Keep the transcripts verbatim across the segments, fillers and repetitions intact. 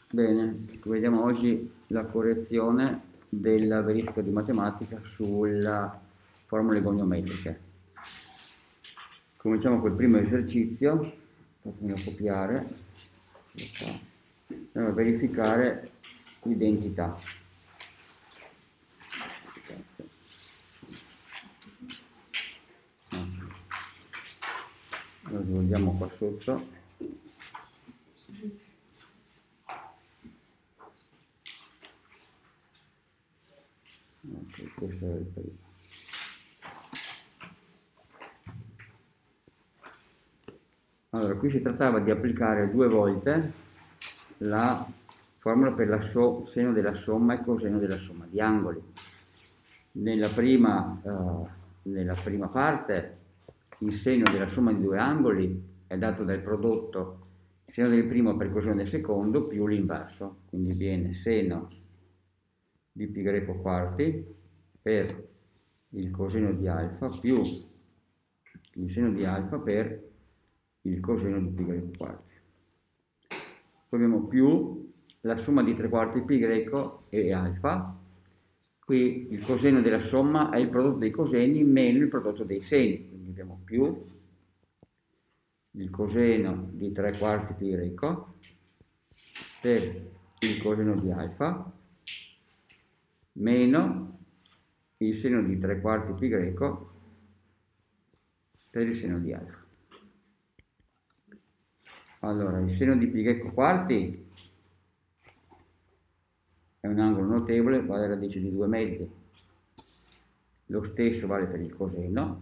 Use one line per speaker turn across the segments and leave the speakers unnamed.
Bene, vediamo oggi la correzione della verifica di matematica sulla formule goniometriche. Cominciamo col primo esercizio, fatemelo copiare, andiamo a verificare l'identità. Lo svolgiamo qua sotto. Ok, questo è il primo. Allora, qui si trattava di applicare due volte la formula per la so, seno della somma e coseno della somma di angoli. Nella prima, eh, nella prima parte il seno della somma di due angoli è dato dal prodotto seno del primo per coseno del secondo più l'inverso, quindi viene seno di pi greco quarti per il coseno di alfa più il seno di alfa per il coseno di pi greco quarti. Poi abbiamo più la somma di tre quarti pi greco e alfa. Qui il coseno della somma è il prodotto dei coseni meno il prodotto dei seni, quindi abbiamo più il coseno di tre quarti pi greco per il coseno di alfa meno il seno di tre quarti pi greco per il seno di alfa. Allora, il seno di pi greco quarti è un angolo notevole, vale radice di due mezzi. Lo stesso vale per il coseno.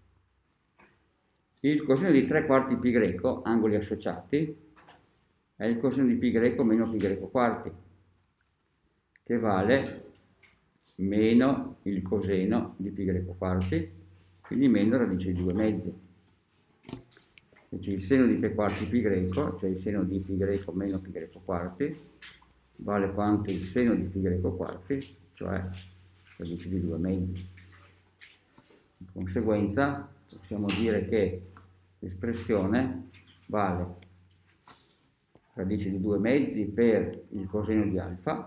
Il coseno di tre quarti pi greco, angoli associati, è il coseno di pi greco meno pi greco quarti, che vale meno il coseno di pi greco quarti, quindi meno radice di due mezzi. Invece il seno di tre quarti pi greco, cioè il seno di pi greco meno pi greco quarti, vale quanto il seno di pi greco quarti, cioè radice di due mezzi. Di conseguenza possiamo dire che l'espressione vale radice di due mezzi per il coseno di alfa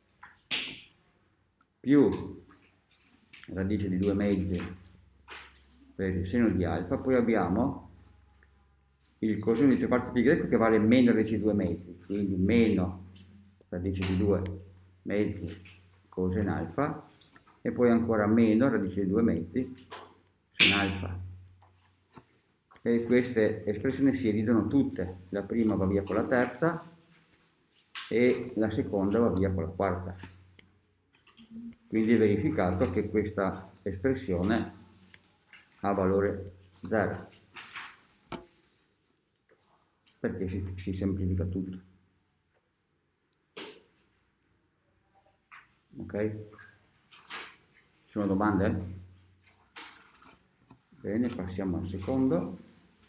più radice di due mezzi per il seno di alfa, poi abbiamo il coseno di tre quarti pi greco che vale meno radice di due mezzi, quindi meno radice di due mezzi coseno alfa, e poi ancora meno radice di due mezzi sin alfa. E queste espressioni si ridono tutte, la prima va via con la terza e la seconda va via con la quarta. Quindi è verificato che questa espressione ha valore zero, perché si, si semplifica tutto. Ok? Ci sono domande? Bene, passiamo al secondo.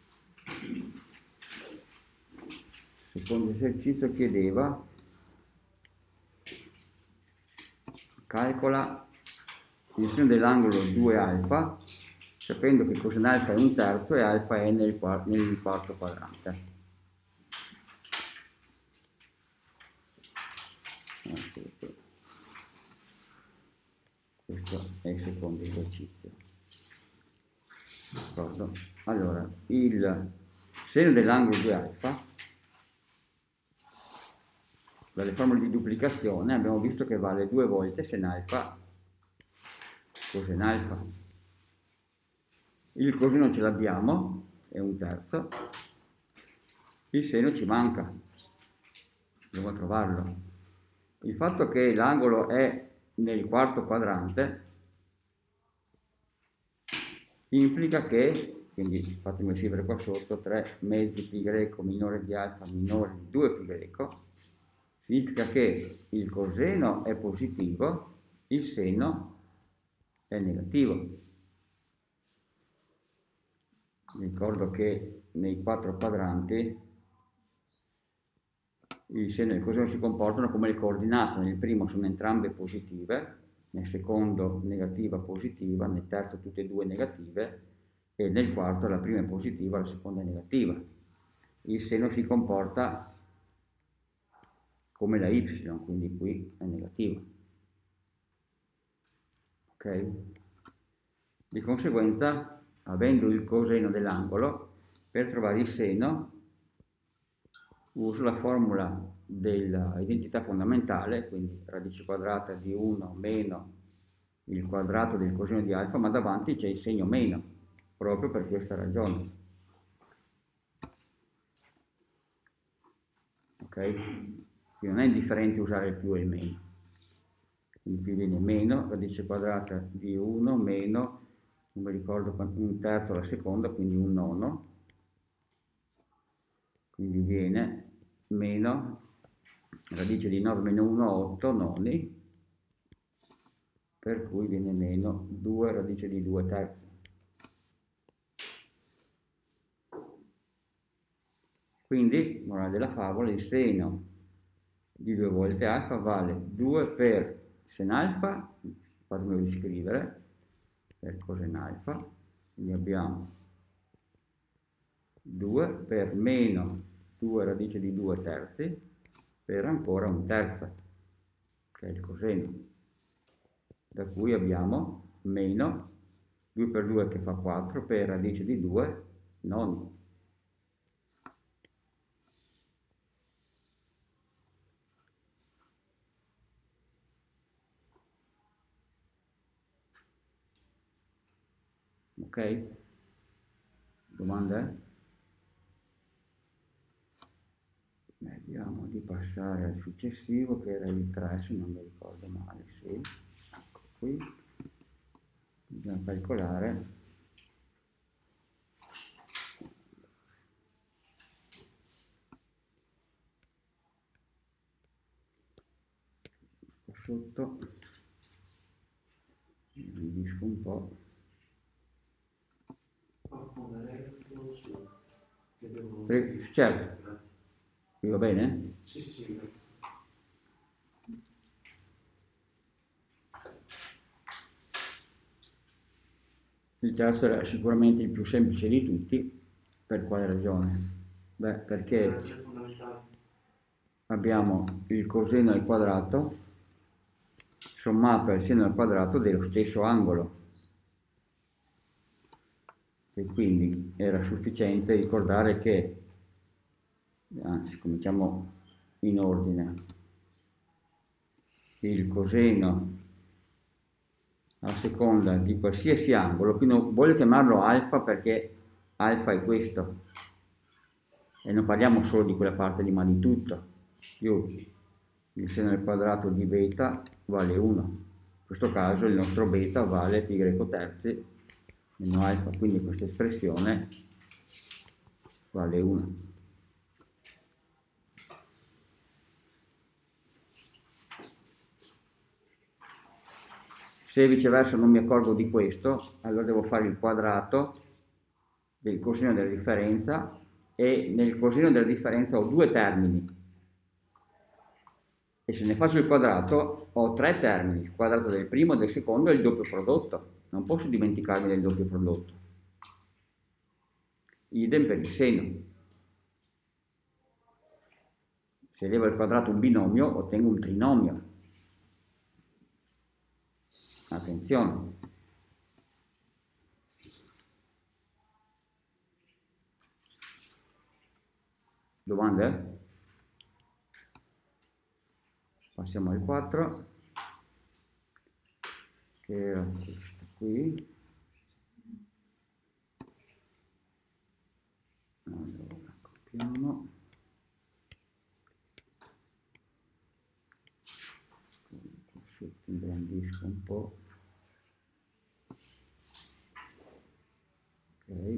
Il secondo esercizio chiedeva: calcola il seno dell'angolo due alfa, sapendo che coseno alfa è un terzo e alfa è nel, nel quarto quadrante. Questo è il secondo esercizio. D'accordo? Allora, il seno dell'angolo due alfa, dalle formule di duplicazione abbiamo visto che vale due volte sen alfa coseno alfa. Il coseno ce l'abbiamo, è un terzo, il seno ci manca, dobbiamo trovarlo. Il fatto che l'angolo è nel quarto quadrante implica che, quindi fatemi scrivere qua sotto, tre mezzi pi greco minore di alfa minore di due pi greco, significa che il coseno è positivo, il seno è negativo. Ricordo che nei quattro quadranti il seno e il coseno si comportano come le coordinate. Nel primo sono entrambe positive, nel secondo negativa positiva, nel terzo tutte e due negative e nel quarto la prima è positiva, la seconda è negativa. Il seno si comporta come la y, quindi qui è negativo. Ok? Di conseguenza, avendo il coseno dell'angolo, per trovare il seno uso la formula dell'identità fondamentale, quindi radice quadrata di uno meno il quadrato del coseno di alfa, ma davanti c'è il segno meno, proprio per questa ragione. Ok? Quindi non è indifferente usare il più e il meno. Quindi qui viene meno radice quadrata di uno meno, non mi ricordo, un terzo alla seconda, quindi un nono. Quindi viene meno radice di nove meno uno, otto noni, per cui viene meno due radice di due terzi. Quindi, morale della favola, il seno di due volte alfa vale due per sen alfa, fatemelo riscrivere, per cosen alfa, quindi abbiamo due per meno due radice di due terzi, per ancora un terzo, che è il coseno, da cui abbiamo meno due per due che fa quattro, per radice di due noni. Ok? Domande? Vediamo di passare al successivo, che era il tre, se non mi ricordo male, sì. Ecco qui. Bisogna calcolare qua sotto, mi rivisco un po'. Certo, vi va bene?
Sì, sì.
Il terzo era sicuramente il più semplice di tutti. Per quale ragione? Beh, perché abbiamo il coseno al quadrato sommato al seno al quadrato dello stesso angolo, e quindi era sufficiente ricordare che, anzi cominciamo in ordine, il coseno a seconda di qualsiasi angolo, qui non voglio chiamarlo alfa perché alfa è questo, e non parliamo solo di quella parte lì, ma di tutto, più il seno al quadrato di beta vale uno. In questo caso il nostro beta vale pi greco terzi meno alfa, quindi questa espressione vale uno. Se viceversa non mi accorgo di questo, allora devo fare il quadrato del coseno della differenza, e nel coseno della differenza ho due termini, e se ne faccio il quadrato ho tre termini, il quadrato del primo, del secondo e il doppio prodotto. Non posso dimenticarmi del doppio prodotto. Idem per il seno. Se elevo al quadrato un binomio ottengo un trinomio. Attenzione. Domande? Passiamo al quattro, che era questo qui. Allora, copiamo. Questo ingrandisco un po'. Ok.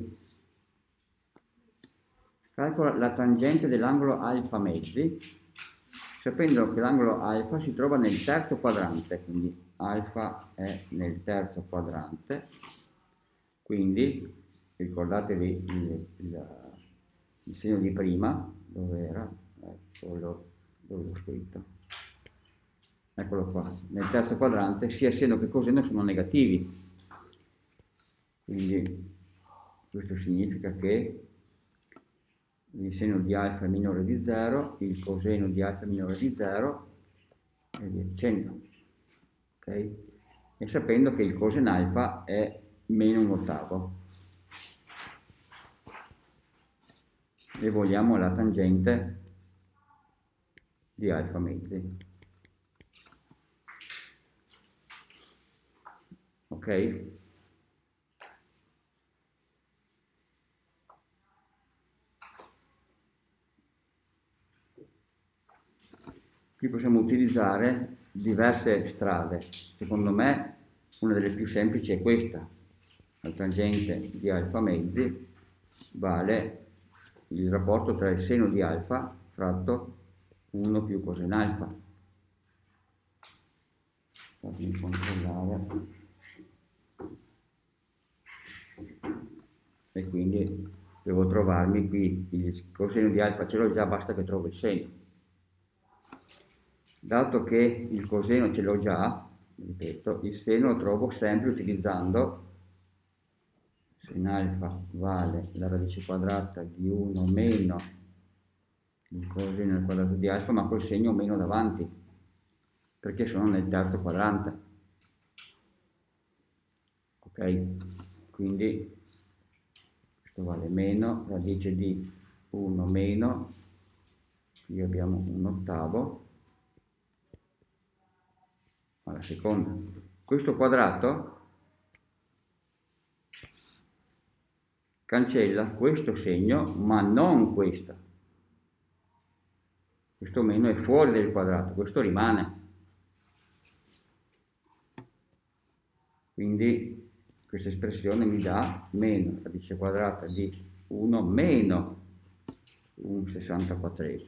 Calcola la tangente dell'angolo alfa mezzi, sapendo che l'angolo alfa si trova nel terzo quadrante, quindi alfa è nel terzo quadrante, quindi ricordatevi il, il, il segno di prima, dove era? Eccolo, dove l'ho scritto? Eccolo qua, nel terzo quadrante, sia seno che coseno sono negativi, quindi questo significa che il seno di alfa è minore di zero, il coseno di alfa è minore di zero, e via dicendo. Okay? E sapendo che il coseno alfa è meno un ottavo. E vogliamo la tangente di alfa mezzi. Ok? Qui possiamo utilizzare diverse strade. Secondo me una delle più semplici è questa. La tangente di alfa mezzi vale il rapporto tra il seno di alfa fratto uno più coseno alfa. Fammi controllare. E quindi devo trovarmi qui il coseno di alfa, ce l'ho già, basta che trovo il seno. Dato che il coseno ce l'ho già, ripeto, il seno lo trovo sempre utilizzando sen alfa vale la radice quadrata di uno meno il coseno al quadrato di alfa, ma col segno meno davanti, perché sono nel terzo quadrante. Ok? Quindi questo vale meno radice di uno meno, qui abbiamo un ottavo, alla seconda. Questo quadrato cancella questo segno, ma non questo. Questo meno è fuori del quadrato, questo rimane. Quindi questa espressione mi dà meno radice quadrata di uno meno un sessantaquattresimo.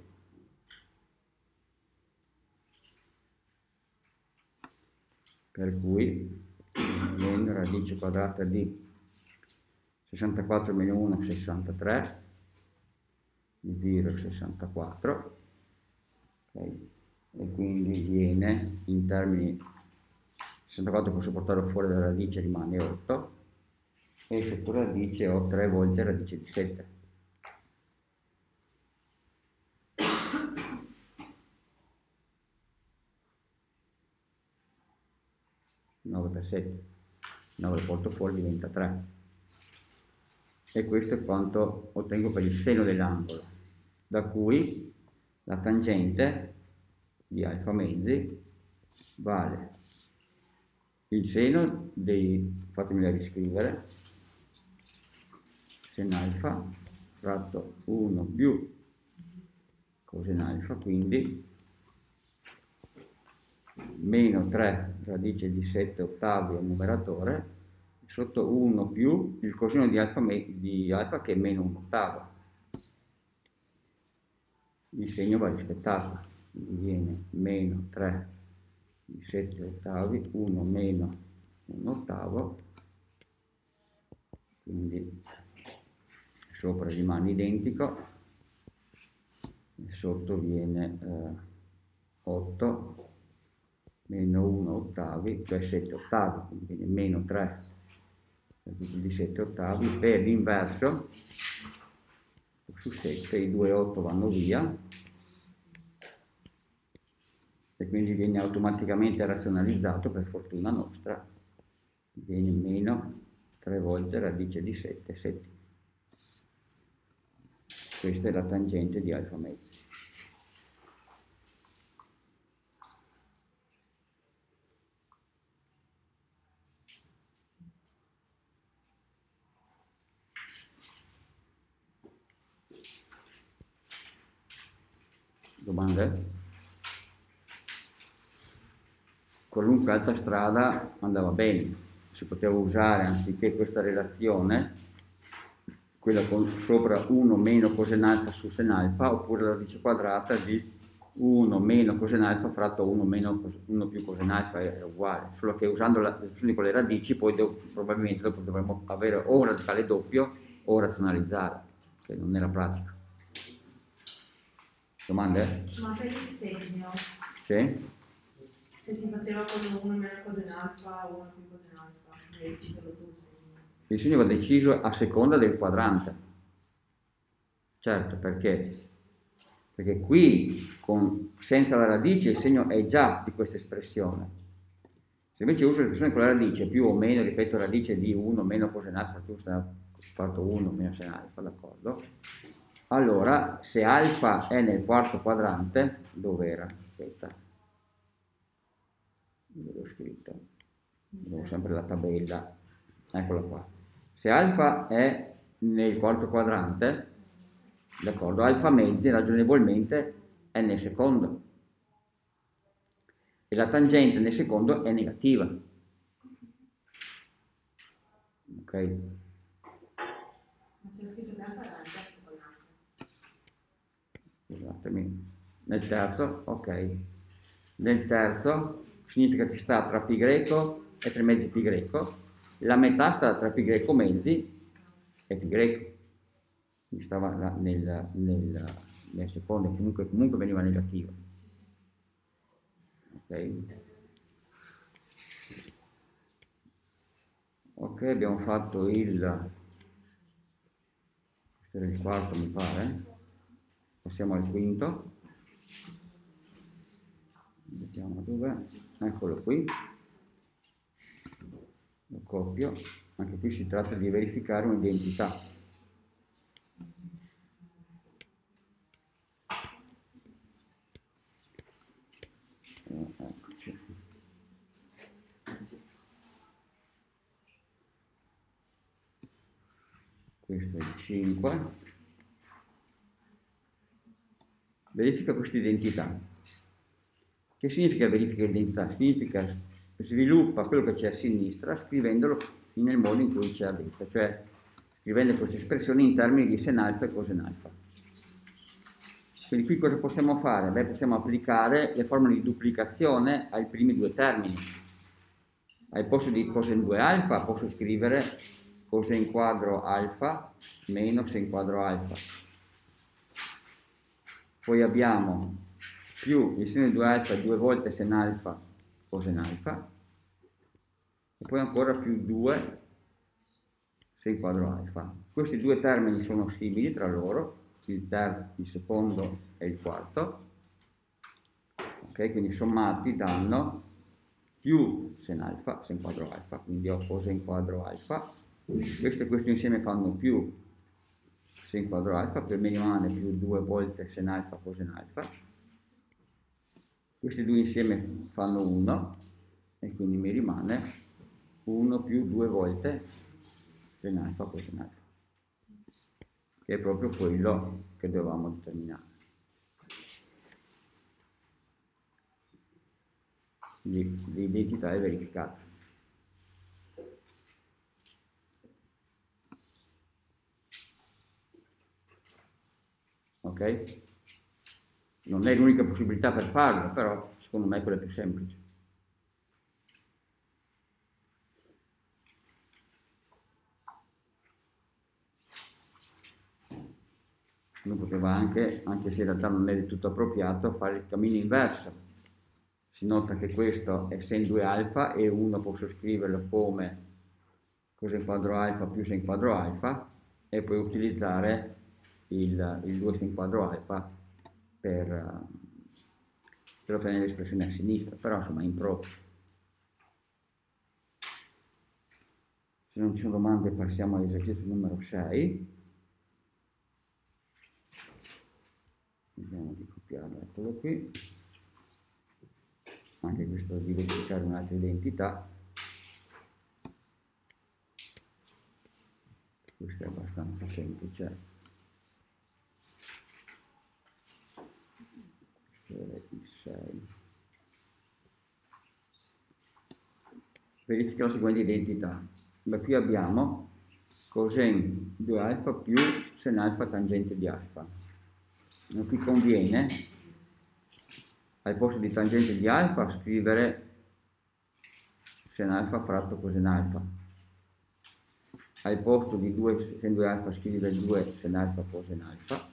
Per cui meno radice quadrata di sessantaquattro meno uno, sessantatré, divido sessantaquattro, okay. E quindi viene in termini sessantaquattro, posso portarlo fuori dalla radice, rimane otto, e sotto radice ho tre volte radice di sette. nove per sette, nove lo porto fuori, diventa tre. E questo è quanto ottengo per il seno dell'angolo, da cui la tangente di alfa mezzi vale il seno dei, fatemela riscrivere, sen alfa fratto uno più coseno alfa, quindi meno tre radice di sette ottavi al numeratore, sotto uno più il coseno di alfa, di alfa che è meno un ottavo. Il segno va rispettato, quindi viene meno tre di sette ottavi, uno meno un ottavo, quindi sopra rimane identico, e sotto viene eh, otto meno uno ottavi, cioè sette ottavi, quindi viene meno tre di sette ottavi. Per l'inverso, su sette i due otto vanno via, e quindi viene automaticamente razionalizzato, per fortuna nostra, viene meno tre volte radice di sette settimi. Questa è la tangente di alfa mezzi. Domande? Qualunque altra strada andava bene, si poteva usare anziché questa relazione, quella con sopra uno meno coseno alfa su sen alfa, oppure la radice quadrata di uno meno coseno alfa fratto uno meno uno più coseno alfa, è uguale, solo che usando l'espressione con le radici poi do, probabilmente dopo dovremmo avere o un radicale doppio o razionalizzare, che non era pratico. Domande?
Ma per il segno?
Sì?
Se si faceva con uno meno coseno alfa o uno più coseno alfa, devi decidere tu il segno.
Il segno va deciso a seconda del quadrante. Certo, perché? Perché qui con, senza la radice il segno è già di questa espressione. Se invece uso l'espressione con la radice, più o meno, ripeto, radice di uno meno coseno alfa, tu stai fatto uno meno sen alfa, d'accordo? Allora, se alfa è nel quarto quadrante, dove era? Aspetta, dove l'ho scritto? Avevo sempre la tabella, eccola qua. Se alfa è nel quarto quadrante, d'accordo, alfa mezzi ragionevolmente è nel secondo e la tangente nel secondo è negativa, ok?
Ma c'è scritto che alfa era il terzo quadrante.
Scusatemi, nel terzo, ok, nel terzo significa che sta tra pi greco e tre mezzi pi greco, la metà sta tra pi greco mezzi e pi greco, quindi stava nel, nel, nel secondo, comunque, comunque veniva negativo, ok? Ok, abbiamo fatto il, questo era il quarto mi pare, passiamo al quinto, vediamo dov'è, eccolo qui, lo copio, anche qui si tratta di verificare un'identità. Eh, eccoci. Questo è il cinque. Verifica questa identità. Che significa verifica l'identità? Significa sviluppa quello che c'è a sinistra scrivendolo nel modo in cui c'è a destra, cioè scrivendo queste espressioni in termini di sen alfa e cosen alfa. Quindi qui cosa possiamo fare? Beh, possiamo applicare le formule di duplicazione ai primi due termini. Al posto di cosen due alfa posso scrivere cosen quadro alfa meno sen quadro alfa. Poi abbiamo più il seno di due alfa due volte sen alfa cosen alfa e poi ancora più due sen quadro alfa. Questi due termini sono simili tra loro, il terzo, il secondo e il quarto, ok? Quindi sommati danno più sen alfa, sen quadro alfa, quindi ho cosen quadro alfa, questo e questo insieme fanno più sen quadro alfa, per me rimane più due volte sen alfa cosen alfa, questi due insieme fanno uno e quindi mi rimane uno più due volte sen alfa cosen alfa, che è proprio quello che dovevamo determinare. L'identità è verificata. Ok? Non è l'unica possibilità per farlo, però secondo me è quella più semplice. Uno poteva anche, anche se in realtà non è del tutto appropriato, fare il cammino inverso. Si nota che questo è sen due alfa e uno posso scriverlo come cosen quadro alfa più sen quadro alfa e poi utilizzare il, il due sen quadro alfa per, per ottenere l'espressione a sinistra, però insomma è improprio. Se non ci sono domande passiamo all'esercizio numero sei. Vediamo di copiarlo, eccolo qui. Anche questo di verificare un'altra identità. Questo è abbastanza semplice. Questo è il sei. Verifica la seguente identità. Beh, qui abbiamo cosen due alfa più sen alfa tangente di alfa. Ma qui conviene al posto di tangente di alfa scrivere sen alfa fratto cosen alfa. Al posto di due sen due alfa scrivere due sen alfa cosen alfa.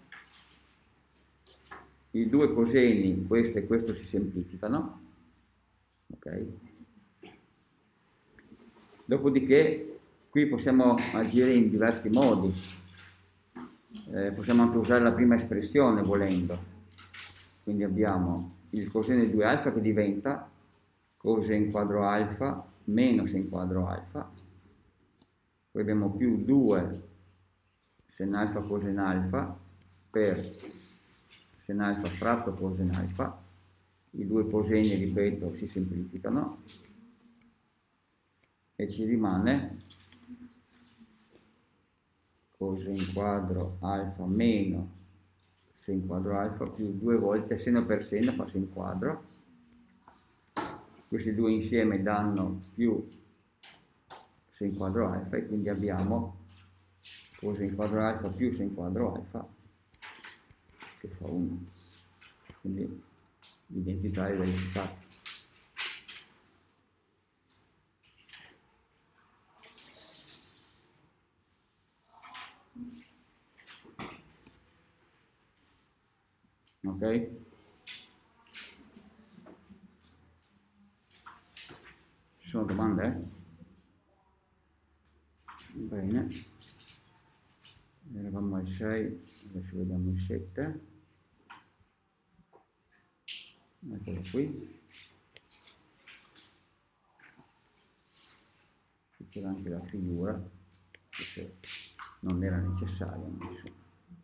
I due coseni, questo e questo, si semplificano. Ok? Dopodiché qui possiamo agire in diversi modi. Eh, possiamo anche usare la prima espressione volendo, quindi abbiamo il coseno di due alfa che diventa coseno quadro alfa meno sen quadro alfa, poi abbiamo più due sen alfa cosen alfa per sen alfa fratto cosen alfa, i due coseni, ripeto, si semplificano e ci rimane cosen quadro alfa meno sen quadro alfa più due volte seno per seno fa sen quadro. Questi due insieme danno più sen quadro alfa e quindi abbiamo cosen quadro alfa più sen quadro alfa che fa uno. Quindi l'identità è verificata. Ok? Ci sono domande? Bene. Eravamo al sei, adesso vediamo il sette. Eccolo qui. C'era anche la figura, che non era necessaria, insomma.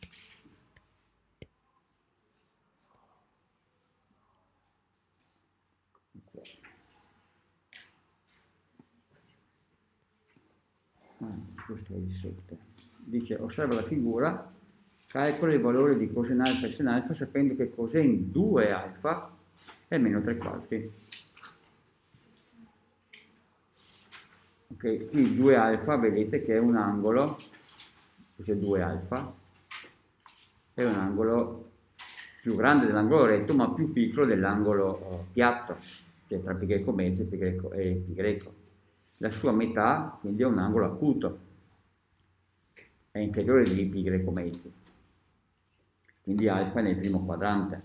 Ah, questo è il sette. Dice, osserva la figura, calcola il valore di cosen alfa e sen alfa sapendo che cosen due alfa è meno tre quarti. Ok, qui due alfa vedete che è un angolo, questo è due alfa, è un angolo più grande dell'angolo retto ma più piccolo dell'angolo piatto, cioè tra pi greco mezzo e pi greco, e pi greco. La sua metà quindi è un angolo acuto, è inferiore di pi greco mezzo, quindi alfa è nel primo quadrante.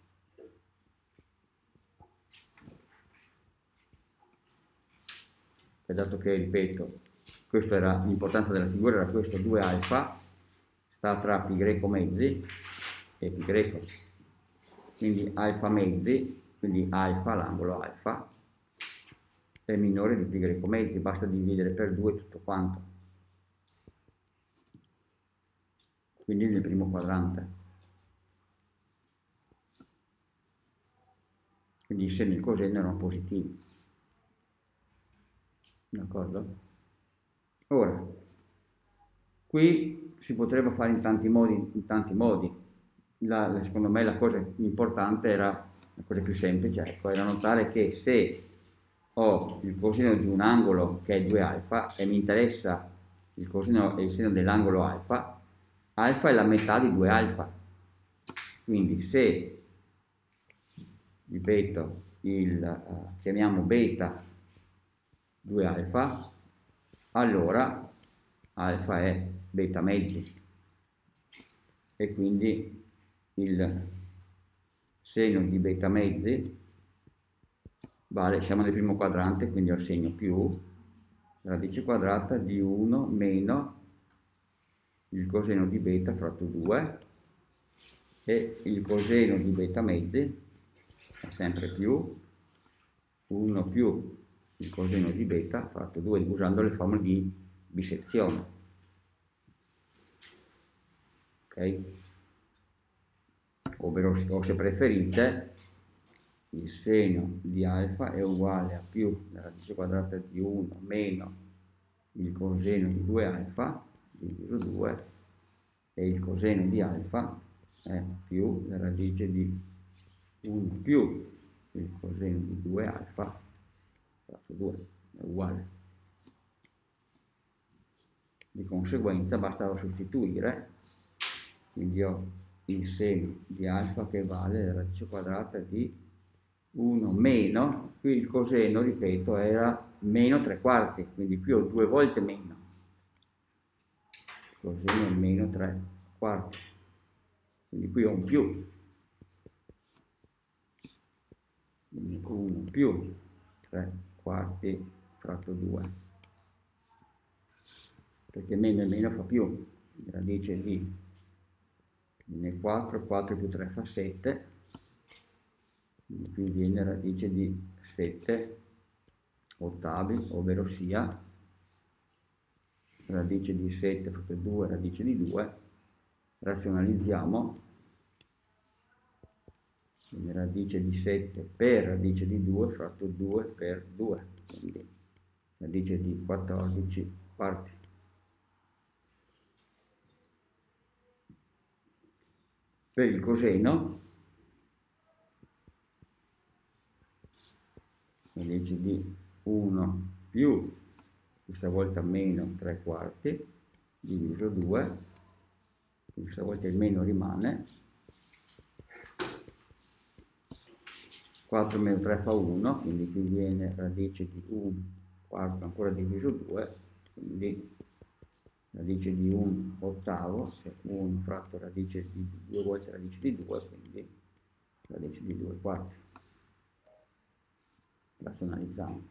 E dato che, ripeto, questa era l'importanza della figura, era questo, due alfa sta tra pi greco mezzi e pi greco, quindi alfa mezzi, quindi alfa, l'angolo alfa, è minore di pi greco mezzi, basta dividere per due tutto quanto. Quindi nel primo quadrante. Quindi i seno e il coseno erano positivi. D'accordo? Ora, qui si potrebbe fare in tanti modi, in tanti modi. La, la, secondo me la cosa importante era, la cosa più semplice, ecco, era notare che se ho il coseno di un angolo che è due alfa e mi interessa il coseno e il seno dell'angolo alfa, alfa è la metà di due alfa. Quindi se, ripeto, il, uh, chiamiamo beta due alfa, allora alfa è beta mezzi e quindi il seno di beta mezzi vale, siamo nel primo quadrante, quindi ho il segno più radice quadrata di uno meno il coseno di beta fratto due e il coseno di beta mezzi è sempre più uno più il coseno di beta fratto due, usando le formule di bisezione. Ok? Ovvero, o se preferite, il seno di alfa è uguale a più la radice quadrata di uno meno il coseno di due alfa diviso due e il coseno di alfa è più la radice di uno più il coseno di due alfa fratto due, è uguale. Di conseguenza basta sostituire, quindi ho il seno di alfa che vale la radice quadrata di uno meno, qui il coseno, ripeto, era meno tre quarti, quindi qui ho due volte meno. Il coseno è meno tre quarti, quindi qui ho un più. Quindi uno più tre quarti fratto due, perché meno e meno fa più, radice di Viene quattro, quattro più tre fa sette, quindi qui viene radice di sette ottavi, ovvero sia radice di sette fratto due, radice di due, razionalizziamo, quindi radice di sette per radice di due fratto due per due, quindi radice di quattordici quarti. Per il coseno, radice di uno più, questa volta meno tre quarti, diviso due, questa volta il meno rimane, quattro meno tre fa uno, quindi qui viene radice di un quarto ancora diviso due, quindi radice di un ottavo, cioè uno fratto radice di due volte radice di due, quindi radice di due quarti. Razionalizziamo.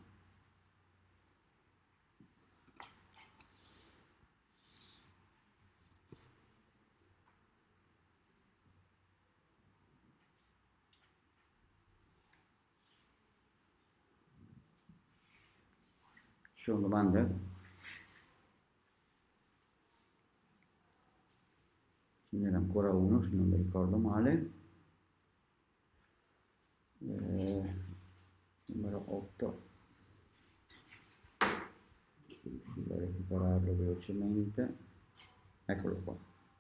Ci sono domande? Ce n'era ancora uno, se non mi ricordo male. Eh, numero otto. Riuscire a recuperarlo velocemente. Eccolo qua.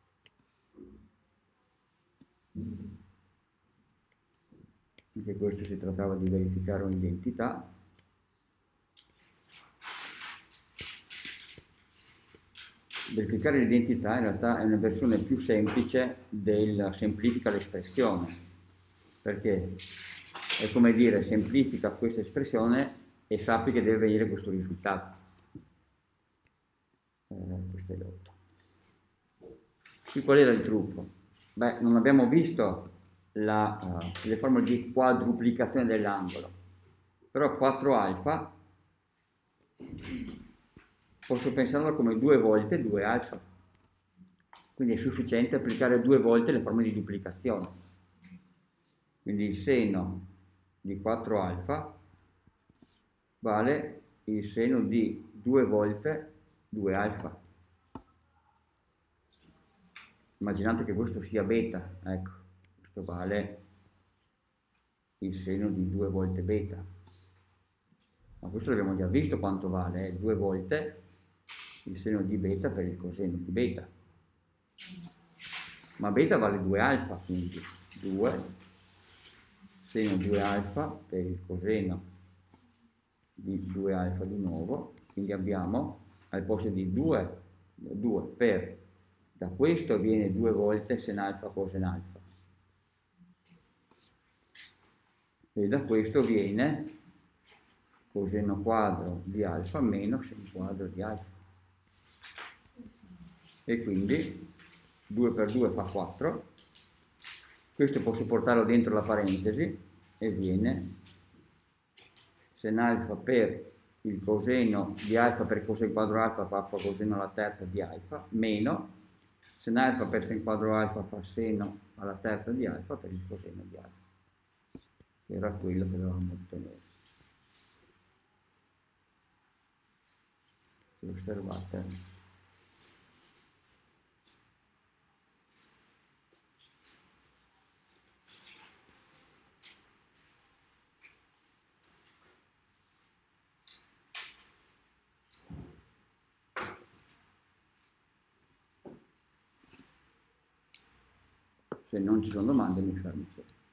Anche questo si trattava di verificare un'identità. Verificare l'identità in realtà è una versione più semplice del semplifica l'espressione, perché è come dire semplifica questa espressione e sappi che deve venire questo risultato. Eh, questo è l'otto. Qui qual era il trucco? Beh, non abbiamo visto la, uh, le formule di quadruplicazione dell'angolo, però quattro alfa posso pensarlo come due volte due alfa, quindi è sufficiente applicare due volte le formule di duplicazione, quindi il seno di quattro alfa vale il seno di due volte due alfa. Immaginate che questo sia beta, ecco, questo vale il seno di due volte beta, ma questo l'abbiamo già visto quanto vale, eh? due volte il seno di beta per il coseno di beta, ma beta vale due alfa, quindi due seno due alfa per il coseno di due alfa di nuovo, quindi abbiamo al posto di due, due per, da questo viene due volte sen alfa cosen alfa, e da questo viene coseno quadro di alfa meno sen quadro di alfa, e quindi due per due fa quattro, questo posso portarlo dentro la parentesi e viene sen alfa per il coseno di alfa per coseno quadro alfa fa coseno alla terza di alfa, meno sen alfa per sen quadro alfa fa seno alla terza di alfa per il coseno di alfa, che era quello che dovevamo ottenere. Se osservate, se non ci sono domande mi fermo qui.